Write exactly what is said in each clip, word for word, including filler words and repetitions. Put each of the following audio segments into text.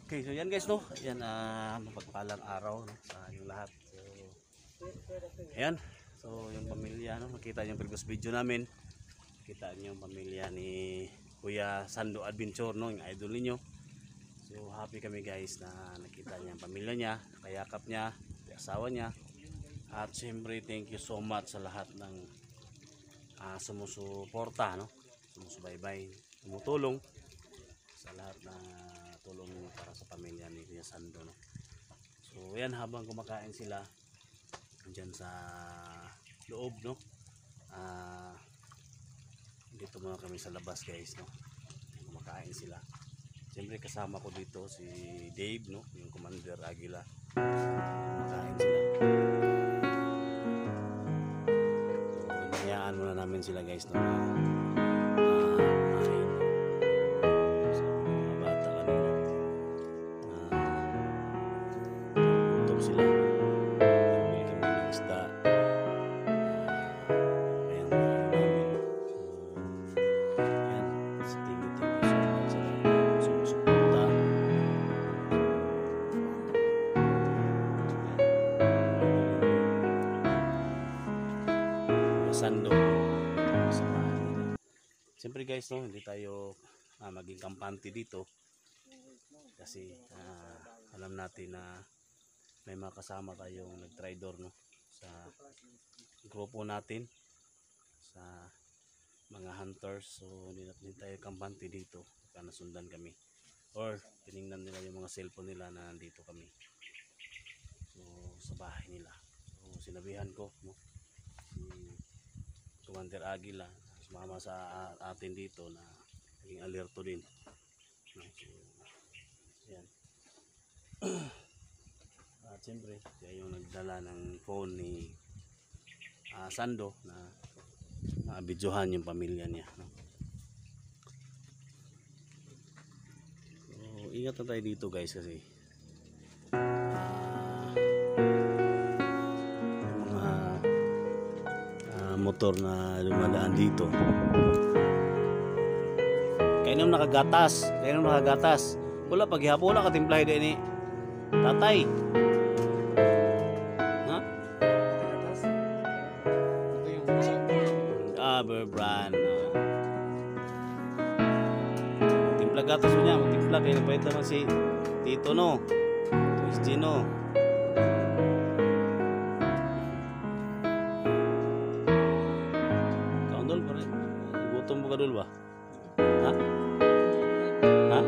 Okay, so yan guys, no? Yan, uh, mapagpalang araw, no? Sa inyong lahat. So, ayan. So, yung pamilya, no? Nakita niyo yung previous video namin. Nakita niyo yung pamilya ni Kuya Sando Adventure, no? Yung idol niyo. So, happy kami guys na nakita niya yung pamilya niya, nakayakap niya, yung asawa niya. At siyempre, thank you so much sa lahat ng uh, sumusuporta, no? Sumusubaybay, tumutulong sa lahat na tulong para sa pamilya ni Kuya Sando, no? So yan, habang kumakain sila dyan sa loob, no? Uh, dito muna kami sa labas guys, no? Kumakain sila. Siyempre kasama ko dito si Dave, no? Yung Commander Aguila. Kumakain sila. So hinayaan muna namin sila guys, no? Sando. Siyempre guys, no, hindi tayo uh, maging kampante dito kasi uh, alam natin na may mga kasama tayong nag-tridor, no, sa grupo natin, sa mga hunters. So hindi natin tayo kampante dito, kaya nasundan kami or tiningnan nila yung mga cellphone nila na nandito kami, so sa bahay nila. So sinabihan ko, no, si Commander Aguila, sumama sa atin dito na naging alerto din, no? So yan. At siyempre siya yung nagdala ng phone ni uh, Sando na na-videohan yung pamilya niya, no? So ingat na tayo dito guys kasi motor na lumadaan dito. Kaya nung nakagatas, kaya nung nakagatas. Wala paghihapon wala katimplahe din ni tatay. Ha? Ito yung Aber brand. Timpla gatas mo niya, timpla kaya nagpahit naman si Tito, no. Luis Gino. Gutom mo ka dul ba? Ha? Ha?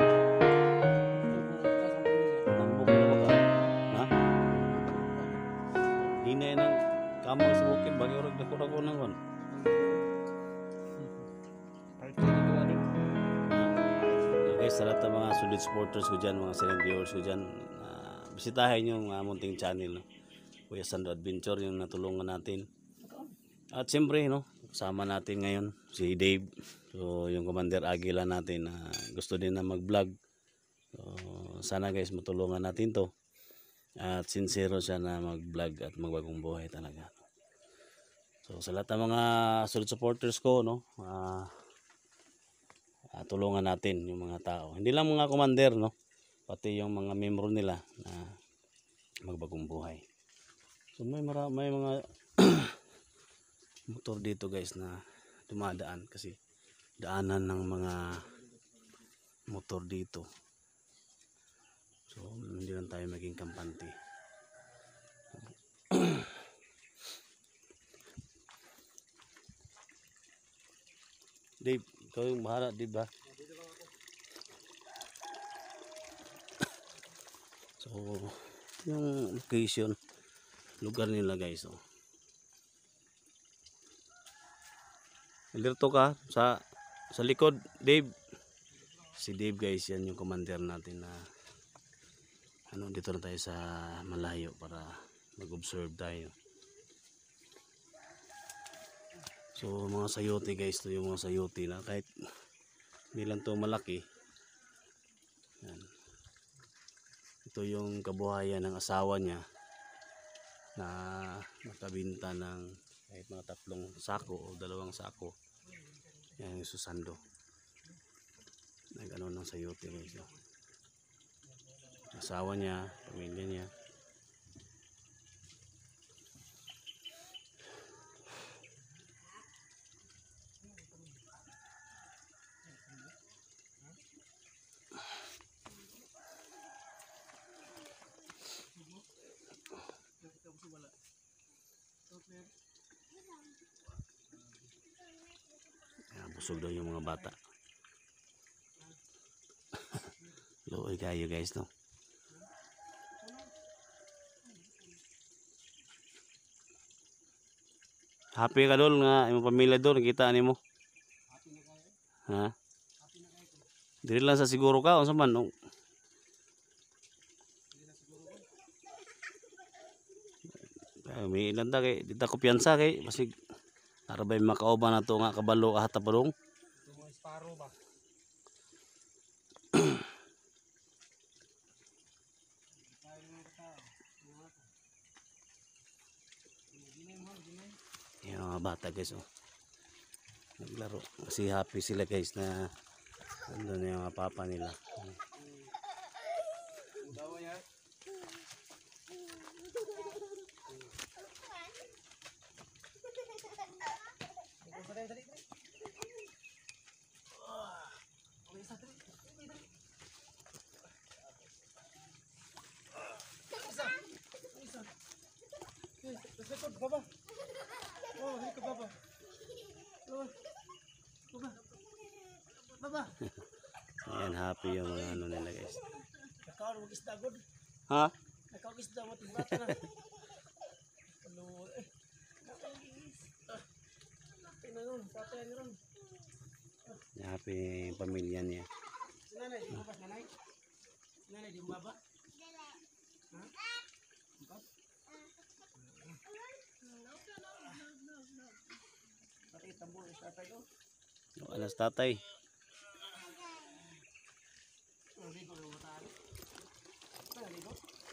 Nambok na ba ka? Ha? Hinay ng kamang sa bukid. Bagay orag na kurako ng kon. Okay, sa lahat ng mga solid supporters ko dyan, mga silent viewers ko dyan, uh, bisitahin yung uh, munting channel, no? Kuya Sando Adventure, yung natulungan natin. At siyempre, no, kasama natin ngayon si Dave. So yung Commander Aguila natin na uh, gusto din na mag-vlog. So sana guys matulungan natin to. At sincero siya na mag-vlog at magbagong buhay talaga. So sa lahat ng mga solid supporters ko, no, uh, uh, tulungan natin yung mga tao. Hindi lang mga commander, no, pati yung mga membro nila na magbagong buhay. So may, mara may mga motor dito guys na dumadaan kasi daanan ng mga motor dito. So hindi lang tayo maging kampante. Dave, ikaw yung bahala, di ba? So yung location, lugar nila guys, oh. Alerto ka sa sa likod, Dave. Si Dave guys, yan yung commander natin na ano, dito na tayo sa malayo para mag-observe tayo. So mga sayote guys, to yung mga sayote na kahit hindi lang to malaki. Yan. Ito yung kabuhayan ng asawa niya na nakabinta ng kahit mga tatlong sako o dalawang sako. Yan yung Susando. Nag-ano ng sayote guys. asawa niya, pamilya niya. Ayan, busog daw yung mga bata. Luoy kayo guys, no? Happy ka dol nga imong pamilya dol nakita nimo. Ha? Dili lang sa siguro ka unsa man no? May ilan ta kay dita ko piyansa kay basig arabay makauban na to nga kabalo kahata padong. Mga isparo ba? Yung mga bata guys, oh. Naglaro kasi happy sila guys na nandun na yung mga papa nila. Baba. Oh, dito baba. Oh. Baba. Baba. Ayan, happy yung mga ano nila guys. Nakaw mo isda god. Ha? Nakaw isda mo tigbata na. Ano eh. Tinanong, patay ni ron. Happy yung pamilya niya. Nanay, di baba nanay. Nanay di baba. Ha? Patay tambol sa tatay ko. No, alas tatay. Ligo na matalo. Ano ligo?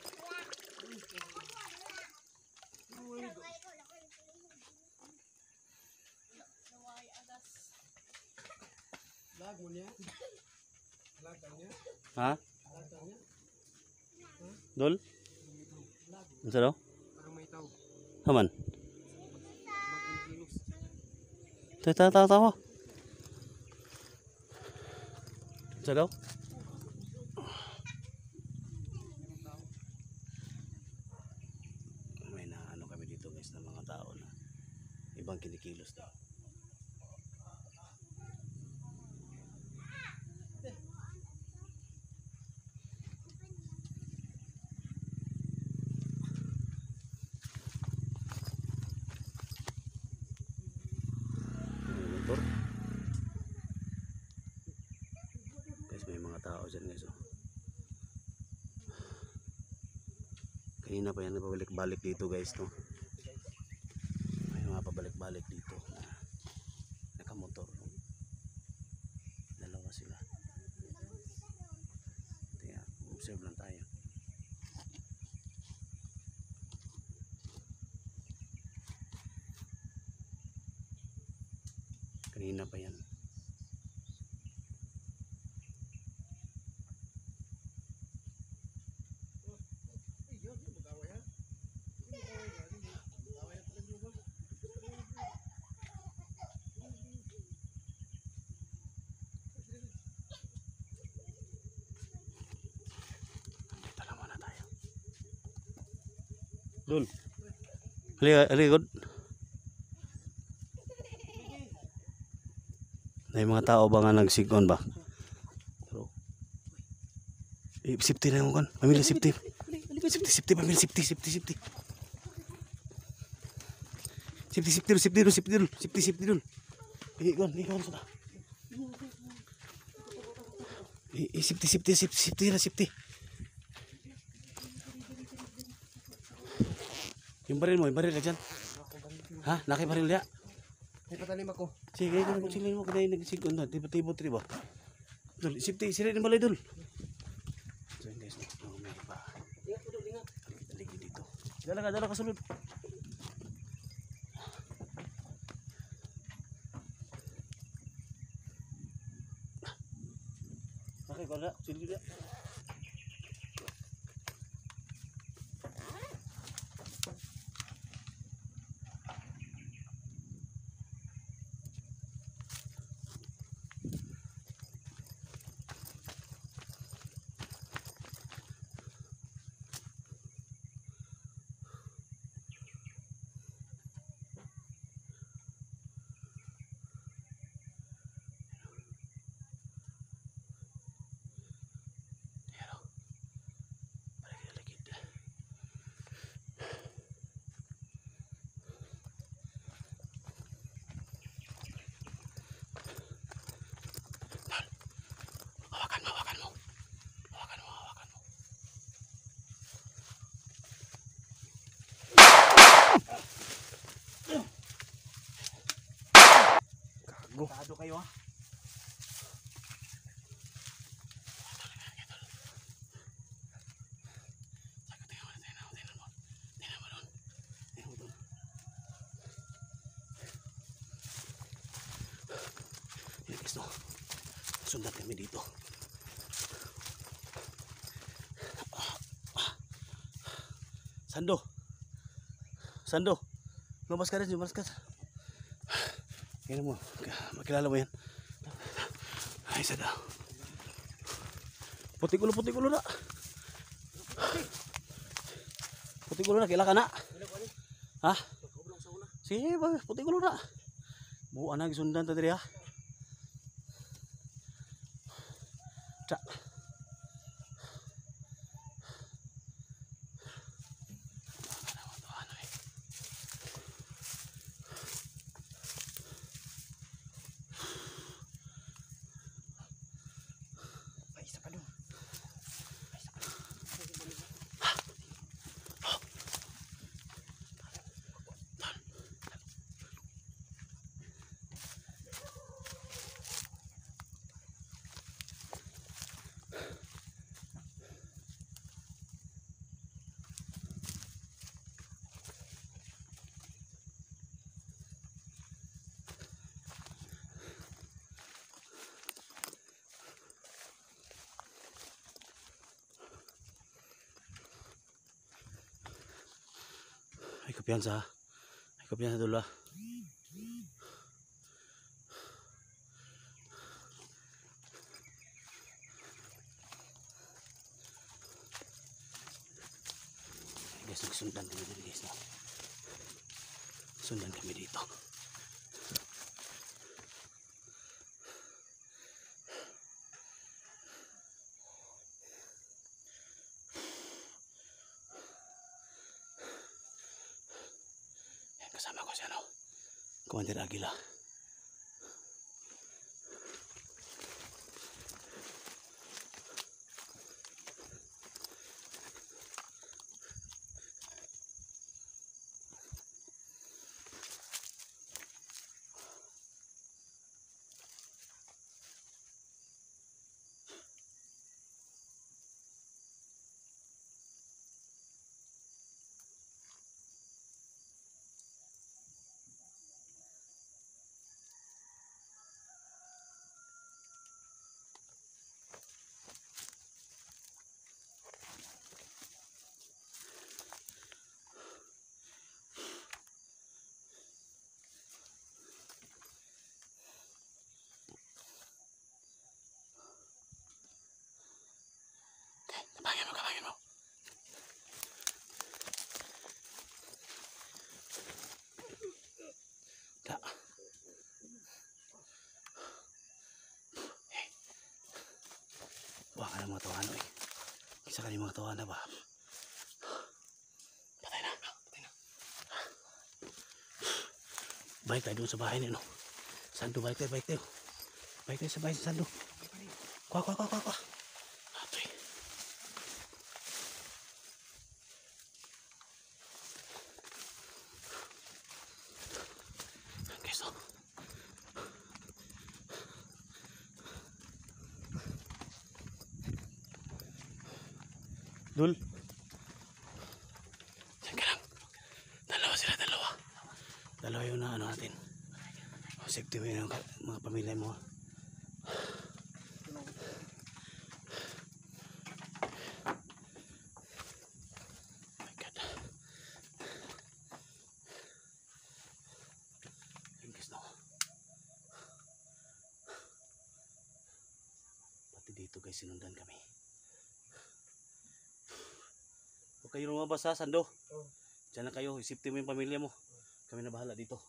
Lag mo niya. Lag niya. Ha? Lag niya. Dol? Unsa daw? Parang may tao. Haman. Magkilos. Tawa tawa tawa. Unsa daw? May na ano kami dito guys ng mga tao na ibang kinikilos daw. Motor. Guys, may mga tao dyan guys, oh. Kanina pa yan napabalik-balik dito guys, no? May mga pabalik-balik dito na nakamotor, no? Dalawa sila. Kaya observe lang tayo. Kanina pa yan. Dala muna tayo. Dul. Halika, halika good. May mga tao ba nga nagsigon ba? Pero, eh, safety na yung kan. Pamilya safety. Safety, safety, pamilya safety, safety, safety. Safety, safety, dul, safety, dul, safety, dul, safety, safety, dul. Eh, kan, eh, kan, sudah. Eh, eh, safety, safety, safety, safety, lah, safety. Yung baril mo, yung baril ka dyan. Ha? Nakibaril dia? May patalim ako. Sige, kung silin mo, kaya nagsigon na. Tiba-tiba, tiba. Dul, safety, sila din balay, dul. So, yun guys, no, may iba. Halika dito. Dala ka, dala ka, sulod. Okay, kau nak, sini dia. Tado kayo ha. No. Sundan kami dito. Ah, ah. Sando. Sando. Lumabas ka rin, lumabas ka. Kaya mo, makilala mo yan. Ay, sada. Putik-ulo, putik-ulo na. Putik-ulo na, kailan ka na? Ha? Sige, putik-ulo na. Buwan na, gisundan ta diri ha. Cak. Ay kapiyansa. Ay kapiyansa dulu ah. Guys, sundan kami dito guys. No? Sundan kami dito. Kasama ko si ano, Commander Aguila. Kabangin mo, kabangin mo. Tak. Hey. Wah, ada mga tawahan eh. Isa ka yung mga tawahan na ba? Patay na. Patay na. Balik tayo doon sa bahay niyo, no? Sando, balik tayo, balik tayo. Balik tayo sa bahay sa Sando. Kuha, kuha, kuha, kuha. Atoy. Okay, so. Dul. Diyan ka lang. Dalawa sila, dalawa. Dalawa yung na ano natin. Safety mo yung mga pamilya mo. My God. Yung guys, no. Pati dito guys, sinundan kami. Huwag kayo lumabas ha, Sando. Oh. Diyan na kayo, isipin mo yung pamilya mo. Kami na bahala dito.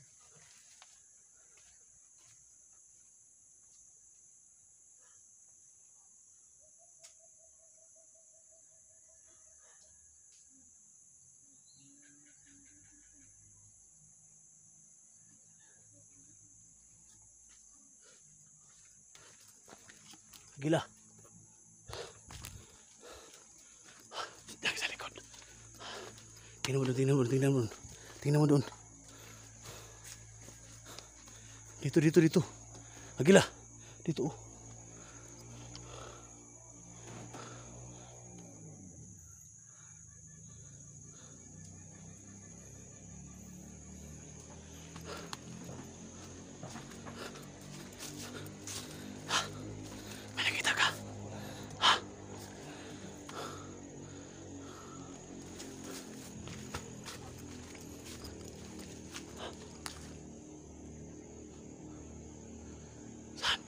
Gila. Lagi sa likod. Tingnan mo doon, tingnan mo doon, tingnan mo doon. Tingnan mo doon. Dito, dito, dito. Agila. Dito, oh. May nakita ka? Ha? Saan?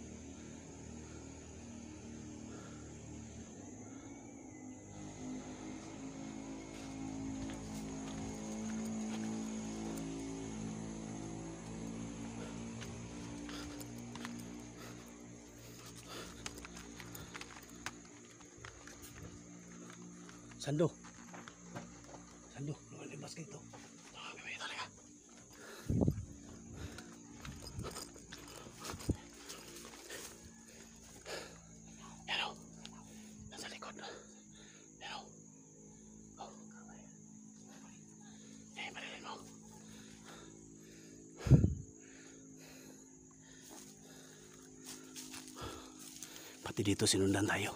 Sando. Sando, lumabas ka dito. Ah, may may talaga. Yan o. Nasa likod. Yan o. Oh. Eh, marilin mo. Pati dito sinundan tayo.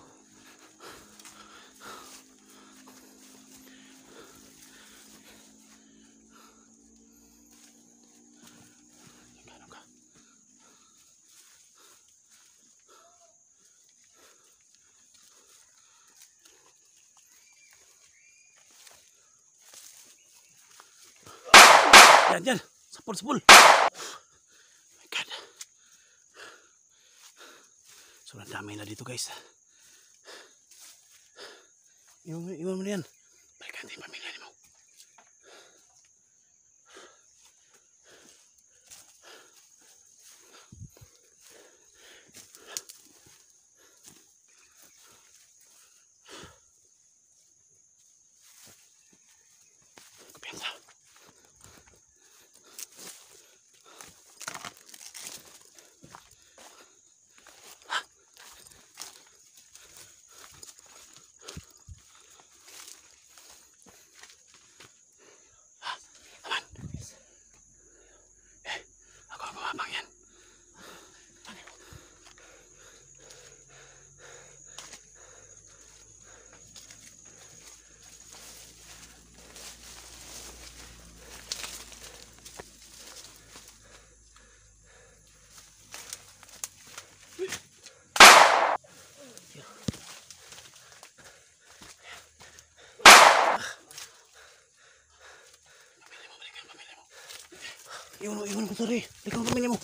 Yan, yan. Sapul, sapul. Oh my God. Sobrang dami na dito, guys. Iwan mo, iwan mo na yan. Balikan din pamilya ni mo. Kumpiyansa. Abang yan. Iwan mo, iwan mo, sorry. Ikaw ang pamilya mo.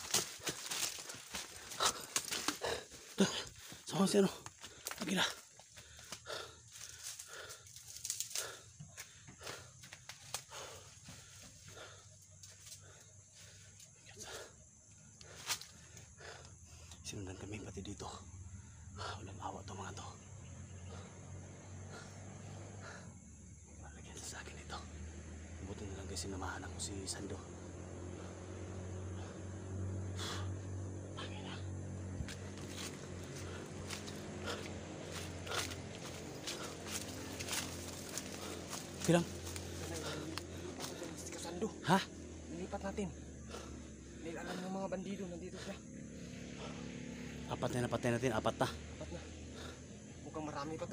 Sama si ano. Agila. Sinundan kami pati dito. Walang awa to mga to. Malagyan sa akin ito. Buti na lang guys, sinamahan ako si Sando. Bilang. Kasando. Ha? Nilipat natin. Dahil alam ng mga bandido, nandito siya. Apat na napatay natin, apat na. Apat na. Mukhang marami pa to.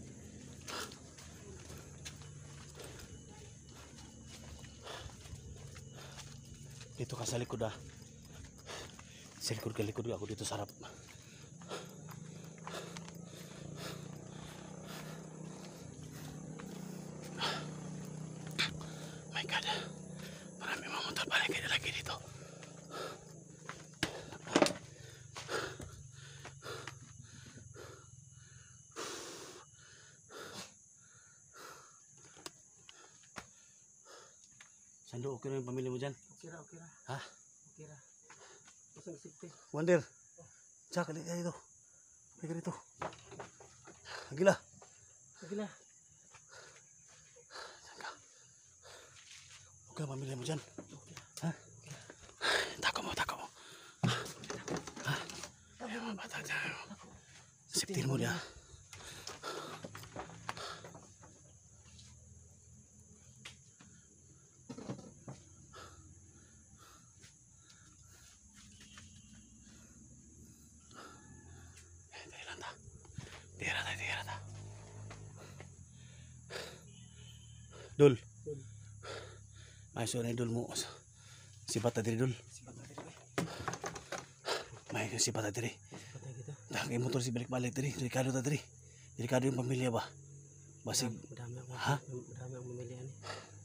Dito ka sa likod ah. Sa likod ka likod ako dito sa harap. My God. Marami mga motor balik kayo lagi dito. Sando, okay na yung pamilya mo dyan? Okay ra, okay ra. Ha? Okay ra. Pasang isipin. Wonder. Jack, alin ka dito. Alin ka dito. Agila. Sige na. Saan ka? Okay na pamilya mo dyan? Ha? Tako mo, tako mo. Ha? Ayaw mga bata dyan. Siptin mo niya. Dul. May so na dul mo. Si bata diri dul. Sipat na dito. May si bata diri. Sipat na kita. Dahil motor si balik-balik diri. Delikado ta diri. Delikado yung pamilya ba? Basig. Madami ang Ha? madami ang mamilian ni.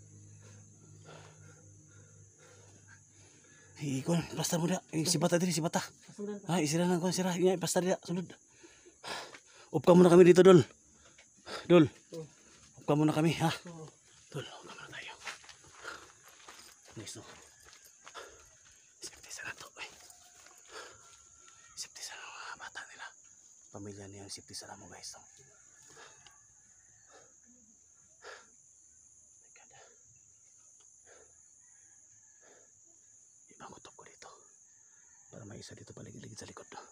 Ikon, plastar mo da. Si bata diri, si bata. Kasundan pa. Ah, isira lang ko sira. Nga, plastar dira. Sunod. Upka muna kami dito, Dol. Dol. Oh. Upka muna kami, ha? Oo. Dol, upka muna tayo. Nice, no? Safety sana to, eh. Safety sana mga bata nila. Pamilya niya ang safety sana mo, guys, no? Ibang kutob ko dito. Para may isa dito paligid-ligid sa likod, no?